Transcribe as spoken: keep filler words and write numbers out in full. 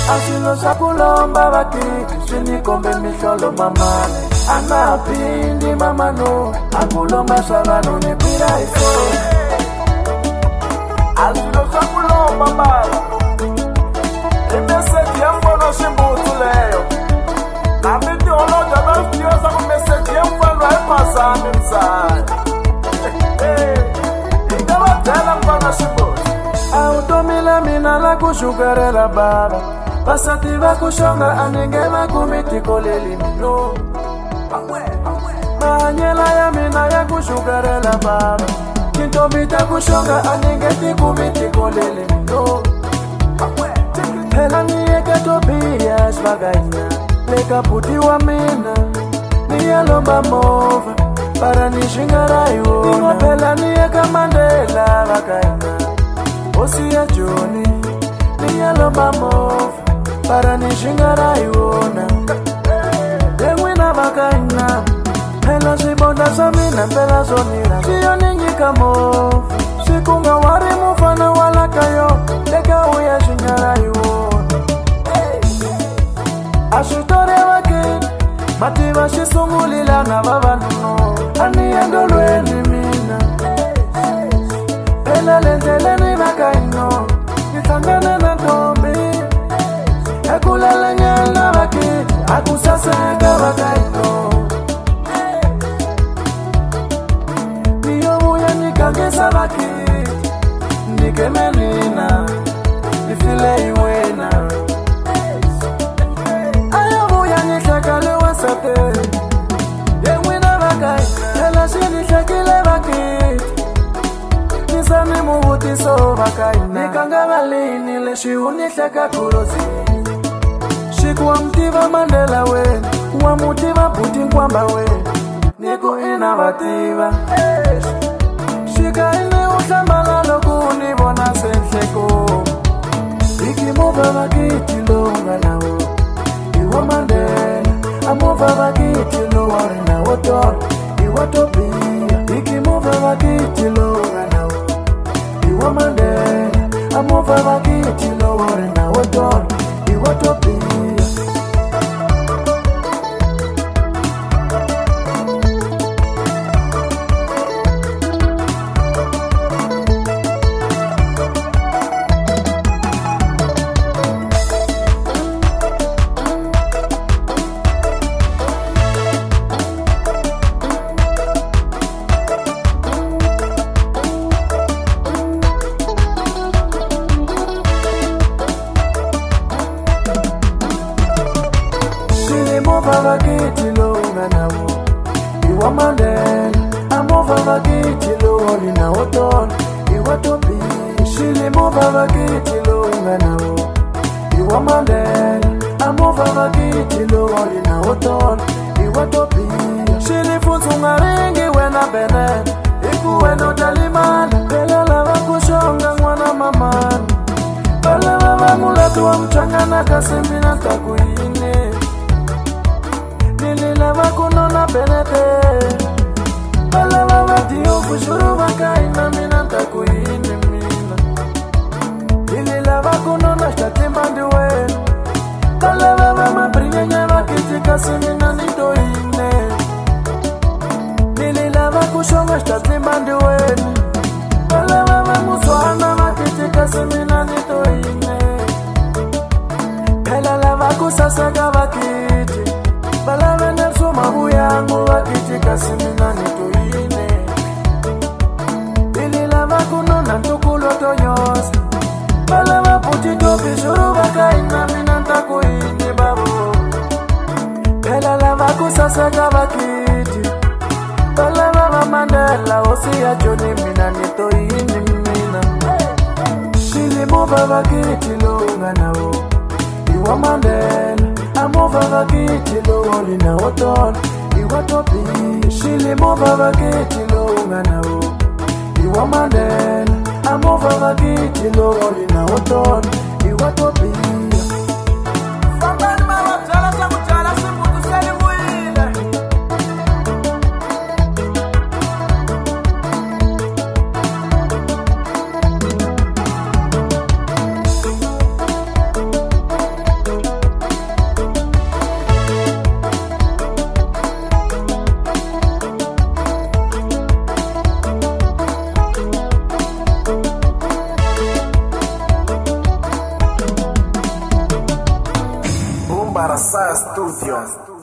Asilo sakulomba bakiti sinikombe misholo mamane anapindi mama no akulomba sabano ni pira iso Asilo sakulomba baba Message yambono shimbutu leo Nabiti oloja bastiosa ku message yambono epasa mimsai Ingawa tela mbono shimbutu Automila mina la kushukarela baba Pasativa kushonga anengema kumiti koleli mino Manyela ya mina ya kushukarela baba Kintomita kushonga anengeti kumiti koleli mino Hela niye katopia shvagaina Leka puti wa mina Niye lomba mova Para nishingara iwona Nima pela niye kamandela vagaina Osi ya joni Niye lomba mova Para nishingara iwona Dengwina vagaina Hela sibonda samina pela zonira Siyo ningi kamova Sikunga wari mufana wala kayo Leka uya shingara iwona Ashitore wake Mativa shisungulila na babanuno Aniendo lweni mina Pela lenzeleni vakaino Nitangane na tombi Ekulele nyela wake Akusaseka wakaino Niyo muya nikagesa wake Nikemenina Nifile iwena Yewina bakai, ela shini shakile bakit Nisani mubuti so bakai Nikanga malini le shiuni shaka kurozi Shikuwa mtiva mandela we Uwa mutiva puti kwamba we Niku innovativa Shika ini ushambala loku unibona sensheko Ikimuva bakiti longa nawo Iwa mandela Amova bakiti lo warina wotor Iwatopia Ikimova bakiti lo warina Iwa mandela Amova bakiti lo warina wotor Iwatopia Amova bakiti lo nganawo Iwa mandela Amova bakiti lo warina wotor Iwatopia Shili mova bakiti lo nganawo Iwa mandela Amova bakiti lo warina wotor Iwatopia Shili futu ngaringi wena bene Iku weno talimana Pela lava kushonga mwana mamani Pela lava mulatu wa mchangana kasimina takuine Nililava kunona benete Pela lava diyo kushuru wakaina mina takuine mina Nililava kunona shatimandi we Pela lava mabrinye nyeva kitika simina nitoine Nililava kushonga shatimandi we Pela lava muswana makitika simina nitoine Pela lava kusasaka wakiti Bala vene suma huyangu wakitika simina nitoine Ili lava kunona ntukulo tonyosa Bala waputi topi shuru wakaina minanta kuini babu Pela lava kusasaka wakiti Bala wama mandela osi ya joni mina nitoine mina Shili mova wakiti longa nao Iwa mandela Amova bakiti lo warina wotor Iwatopia Shili mova bakiti lo nganawo Iwa mandela Amova bakiti lo warina wotor Iwatopia Fambani mama jala samu jala simbu tuseli muile para Sa Studio.